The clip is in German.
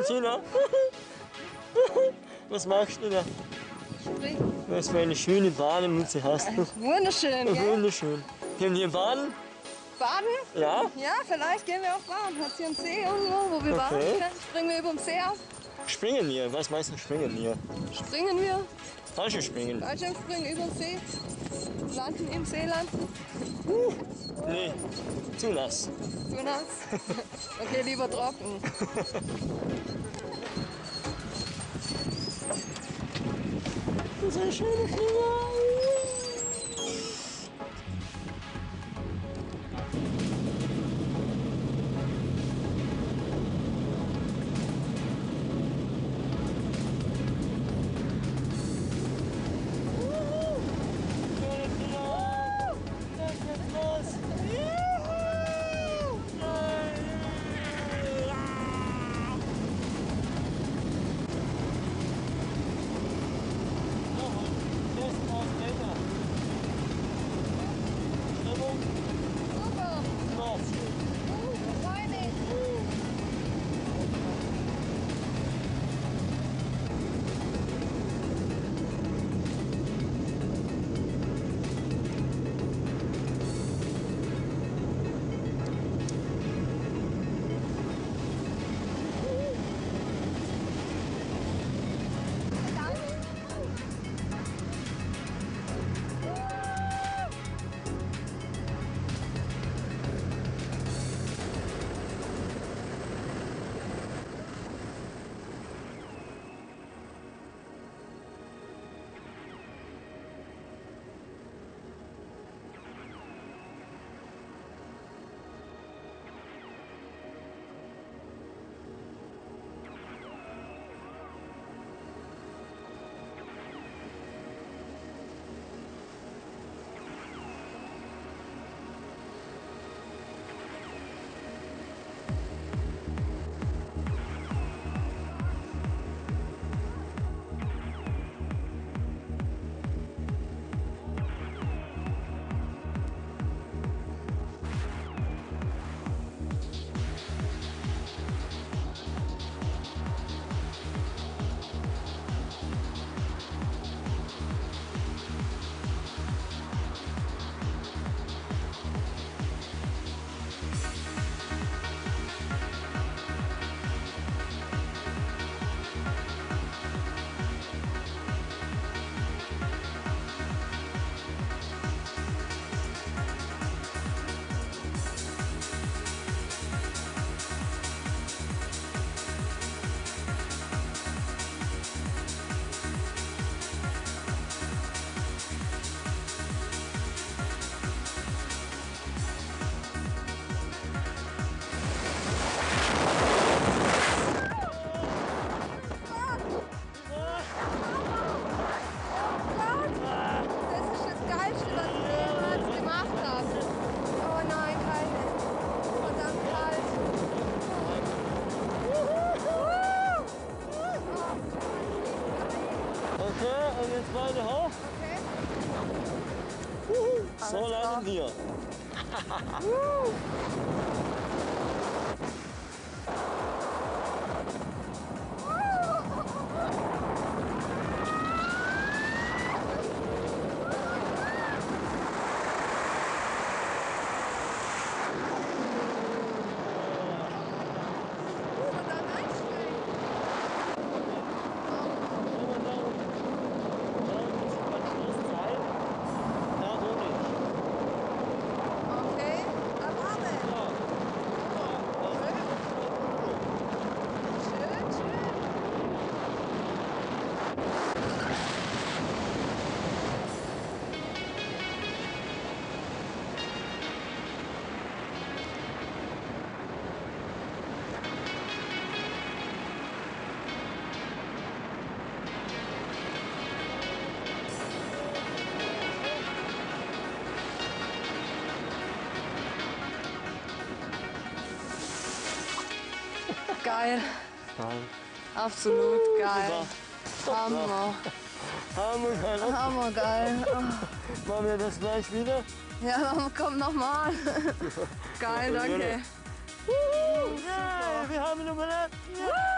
Tina? Was machst du da? Springen. Was für eine schöne Bademütze hast du. Wunderschön, gell? Wunderschön. Können wir baden? Baden? Ja? Ja, vielleicht gehen wir auch baden. Hat hier einen See irgendwo, wo wir baden Okay. können? Springen wir über dem See auf? Springen wir? Was meinst du springen wir? Springen wir? Fallschirmspringen? Fallschirmspringen über den See? Landen im See landen? Nee, zu nass. Zu nass? Okay, lieber trocken. Das ist ein schöner Flieger. Und jetzt beide hoch. Okay. So landen wir. Geil. Geil. Absolut geil. Hammer. Hammergeil. Hammergeil. Oh. Machen wir das gleich wieder? Ja, komm nochmal. Geil, danke. Yeah, wir haben überlebt. Yeah.